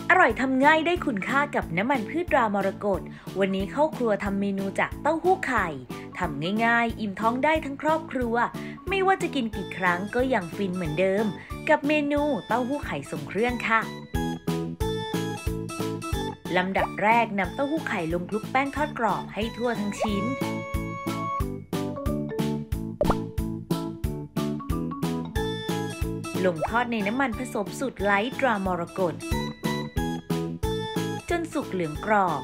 อร่อยทำง่ายได้คุณค่ากับน้ำมันพืชตรามรกตวันนี้เข้าครัวทำเมนูจากเต้าหู้ไข่ทำง่ายๆอิ่มท้องได้ทั้งครอบครัวไม่ว่าจะกินกี่ครั้งก็ยังฟินเหมือนเดิมกับเมนูเต้าหู้ไข่ทรงเครื่องค่ะลำดับแรกนำเต้าหู้ไข่ลงคลุกแป้งทอดกรอบให้ทั่วทั้งชิ้นลงทอดในน้ำมันผสมสูตรไลท์ตรามรกตจนสุกเหลืองกรอบ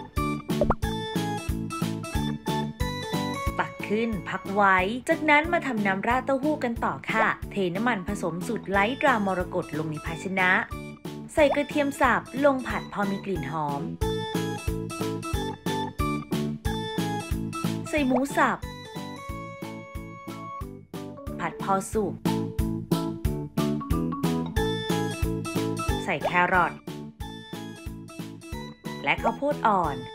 ตักขึ้นพักไว้จากนั้นมาทำน้ำราดเต้าหู้กันต่อค่ะเทน้ำมันผสมสูตรไลท์ตรามรกตลงในภาชนะใส่กระเทียมสับลงผัดพอมีกลิ่นหอมใส่หมูสับผัดพอสุกใส่แครอทและข้าวโพดอ่อน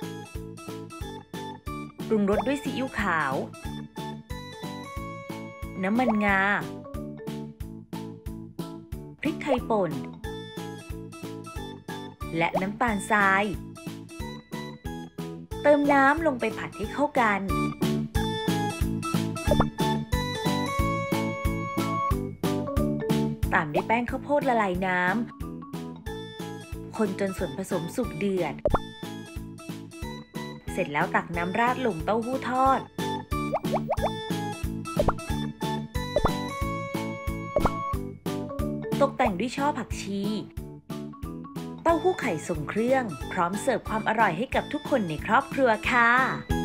ปรุงรสด้วยซีอิ๊วขาวน้ำมันงาพริกไทยป่นและน้ำตาลทรายเติมน้ำลงไปผัดให้เข้ากันตามด้วยแป้งข้าวโพดละลายน้ำคนจนส่วนผสมสุกเดือดเสร็จแล้วตักน้ำราดลงเต้าหู้ทอดตกแต่งด้วยช่อผักชีเต้าหู้ไข่ทรงเครื่องพร้อมเสิร์ฟความอร่อยให้กับทุกคนในครอบครัวค่ะ